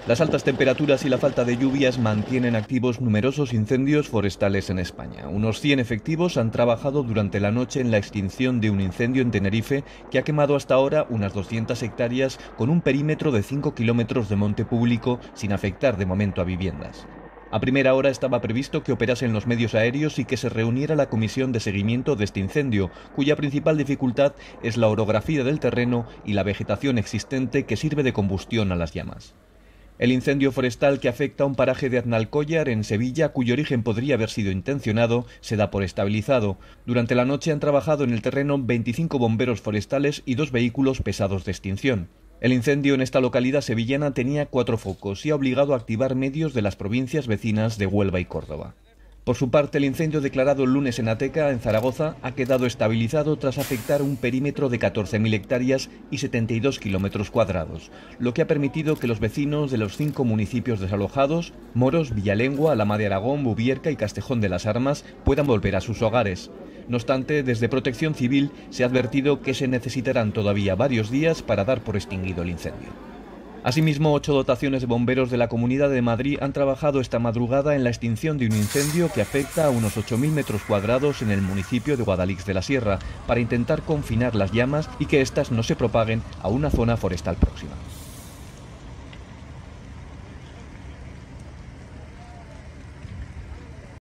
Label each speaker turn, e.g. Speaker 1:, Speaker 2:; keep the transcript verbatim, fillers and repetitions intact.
Speaker 1: Las altas temperaturas y la falta de lluvias mantienen activos numerosos incendios forestales en España. Unos cien efectivos han trabajado durante la noche en la extinción de un incendio en Tenerife que ha quemado hasta ahora unas doscientas hectáreas con un perímetro de cinco kilómetros de monte público sin afectar de momento a viviendas. A primera hora estaba previsto que operasen los medios aéreos y que se reuniera la comisión de seguimiento de este incendio, cuya principal dificultad es la orografía del terreno y la vegetación existente que sirve de combustión a las llamas. El incendio forestal que afecta a un paraje de Aznalcóllar, en Sevilla, cuyo origen podría haber sido intencionado, se da por estabilizado. Durante la noche han trabajado en el terreno veinticinco bomberos forestales y dos vehículos pesados de extinción. El incendio en esta localidad sevillana tenía cuatro focos y ha obligado a activar medios de las provincias vecinas de Huelva y Córdoba. Por su parte, el incendio declarado el lunes en Ateca, en Zaragoza, ha quedado estabilizado tras afectar un perímetro de catorce mil hectáreas y setenta y dos kilómetros cuadrados, lo que ha permitido que los vecinos de los cinco municipios desalojados, Moros, Villalengua, Alhama de Aragón, Bubierca y Castejón de las Armas, puedan volver a sus hogares. No obstante, desde Protección Civil se ha advertido que se necesitarán todavía varios días para dar por extinguido el incendio. Asimismo, ocho dotaciones de bomberos de la Comunidad de Madrid han trabajado esta madrugada en la extinción de un incendio que afecta a unos ocho mil metros cuadrados en el municipio de Guadalix de la Sierra, para intentar confinar las llamas y que éstas no se propaguen a una zona forestal próxima.